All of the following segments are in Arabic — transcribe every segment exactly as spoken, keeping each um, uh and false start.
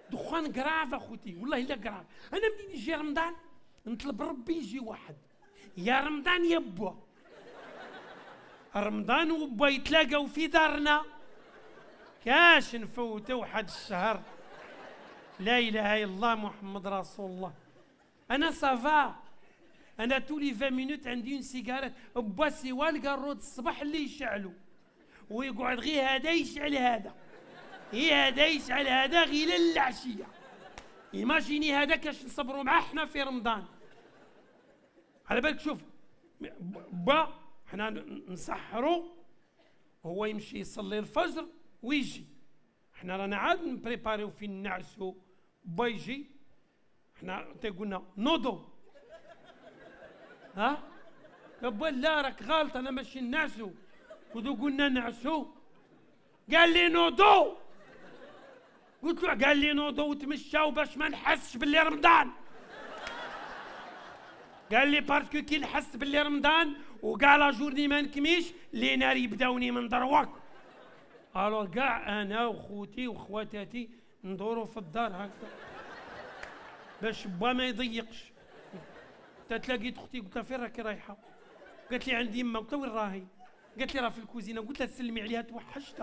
دخان كراف اخوتي والله الا كراف. انا منين يجي رمضان نطلب ربي يجي واحد يا رمضان يا با رمضان وبا يتلاقاو في دارنا كاش نفوتوا واحد الشهر. لا اله الا الله محمد رسول الله. انا صافا انا تولي عشرين مينوت عندي اون سيجارات با سوا الكارود الصباح اللي يشعلوا ويقعد غير هذا يشعل هذا هي هذا يشعل هذا غير العشيه. ايماجيني هذا كاش نصبروا معاه حنا في رمضان. على بالك شوف با حنا نسحروا هو يمشي يصلي الفجر ويجي حنا رانا عاد نبريباريو فين نعسو با يجي حنا قلنا نوضو ها با لا راك غلط انا ماشي نعسو كنتو قلنا نعسو قال لي نوضو قلت له قال لي نوضو وتمشاو باش ما نحسش باللي رمضان. قال لي باسكو كي نحس باللي رمضان وكاع لا جورني ما نكميش لي نار يبداوني من دروك. الوغ كاع انا وخوتي وخواتاتي ندورو في الدار هكذا باش با ما يضيقش. تلاقيت اختي قلت لها فين راكي رايحه؟ قالت لي عندي يما. قلت لها وين راهي؟ قالت لي راه في الكوزينه. قلت لها تسلمي عليها توحشتها.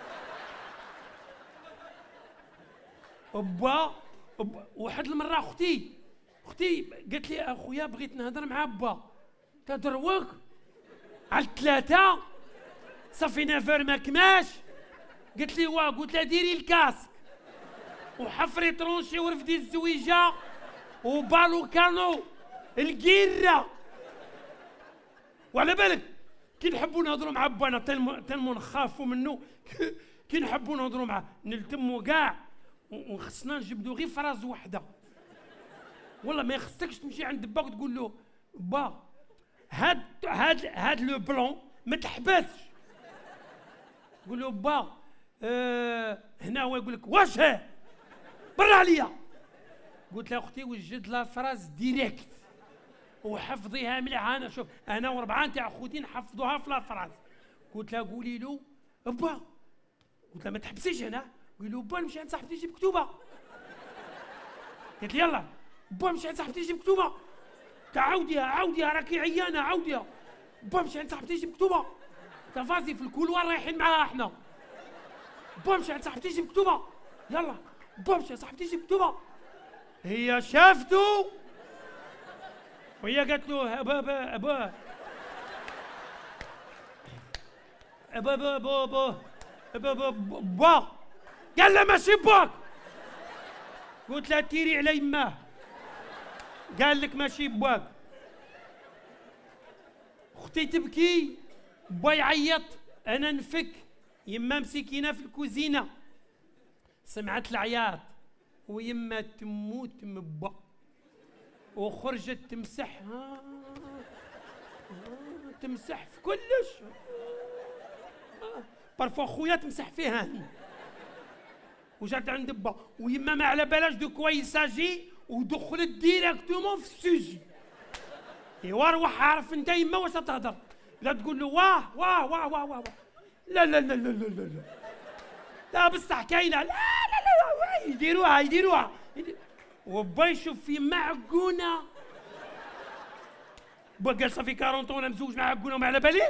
با واحد المره اختي اختي قالت لي اخويا بغيت نهضر مع با. تدروك على الثلاثه صافي نافر ما كماش. قالت لي واه. قلت لها ديري الكاسك وحفري طرونشي ورفدي الزويجه وبالو كانو الكيره. وعلى بالك كي نحبوا نهضروا مع بانا تنمو نخافوا منه كي نحبوا نهضروا معاه نلتموا كاع وخصنا نجبدوا غير فراز وحده. والله ما يخصكش تمشي عند باك تقول له با هاد هاد هاد لو بلون ما تحبسش. قول له با أه هنا هو يقول لك واش ها برا عليا. قلت لها اختي وجد لا فراز ديريكت وحفظيها مليح. انا شوف انا وربعه نتاع خوتي نحفظوها في لا فراز. قلت لها قولي له با. قلت لها ما تحبسيش هنا. قولي له با نمشي عند صاحبتي نجيب كتوبه. قالت لي يلا با نمشي عند صاحبتي نجيب كتوبه. عاوديها عاوديها راكي عيانه عاوديها. با نمشي عند صاحبتي نجيب كتوبه. تفازي في الكولوار رايحين معاها احنا. با نمشي عند صاحبتي نجيب كتوبه. يلا با نمشي عند صاحبتي نجيب كتوبه. هي شافته وهي قالت له ابا ابا ابا ابا ابا ابا ابا ابا با. قال له ماشي باك. قلت لها تيري على يماه. قال لك ماشي باك. اختي تبكي با يعيط انا نفك. يما مسكينه في الكوزينه سمعت العياط ويما تموت من با وخرجت تمسح ها تمسح في كلش. بارفو خويا تمسح فيها هاني وجات عند با ويما ما على بالاش دو كوا يساجي ودخلت ديريكتومون في السوجي. ايوا روح عارف انت يما واش تهضر. لا تقول له واه واه واه واه واه لا لا لا لا لا لا لا بصح كاينه لا لا لا يديروها يديروها وبا يشوف في معقونه. با قال صافي أربعين وانا مزوج مع عقونه وما على باليش.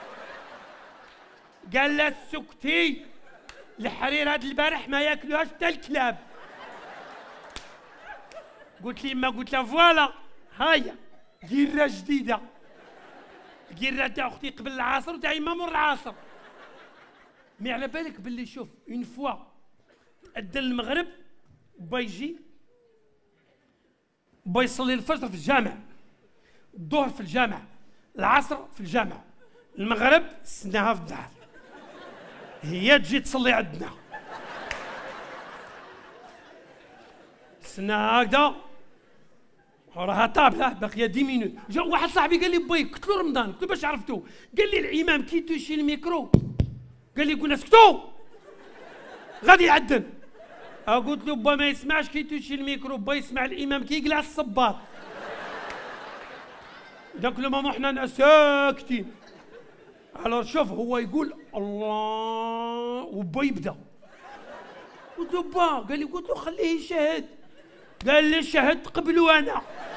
قال لا سكتي الحرير هاد البارح ما ياكلوهاش حتى الكلاب. قلت لي ما قلت لها فوالا هيا قيره جديده. قيره تاع اختي قبل العصر وتاع يما مور العصر. مي على بالك باللي شوف اون فوا أذن المغرب با يجي با يصلي الفجر في الجامع الظهر في الجامع العصر في الجامع المغرب سناها في الدار. هي تجي تصلي عندنا سناها هكذا وراها طابله باقيه عشرة مينوت. جا واحد صاحبي قال لي باي قلت له رمضان. قلت له باش عرفتو؟ قال لي الامام كي توشي الميكرو قال لي قلنا اسكتوا غادي يعدل. قلت له با ما يسمعش كي توشي الميكرو با يسمع الامام كي يقلع الصباط. داك لو ماما حنا ساكتين. الو شوف هو يقول الله وبا يبدا قلت له با، قال لي قلت له خليه يشهد، قال لي شهدت قبله انا.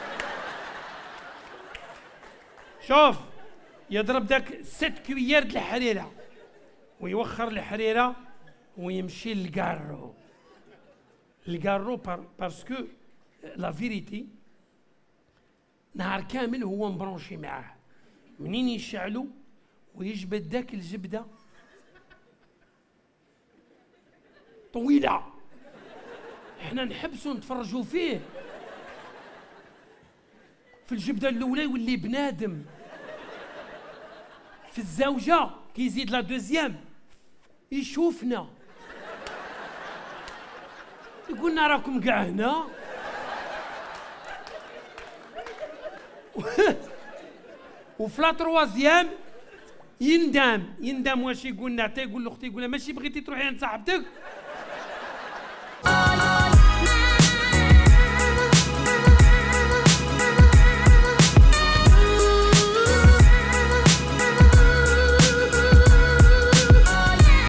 شوف يضرب داك ست كويار د الحريره ويوخر الحريره ويمشي للكارو. الكارو باسكو لا فيريتي نهار كامل هو مبرونشي معاه، منين يشعلو ويجبد داك الجبده طويله، احنا نحبسو نتفرجوا فيه. في الجبده الاولى يولي بنادم، في الزوجه كيزيد لا دوزيام يشوفنا يقولنا راكم كاع هنا. وفي لا تروازيام يندم يندم واش يقول لنا، حتى يقول لاختي، يقول لها ماشي بغيتي تروحي عند صاحبتك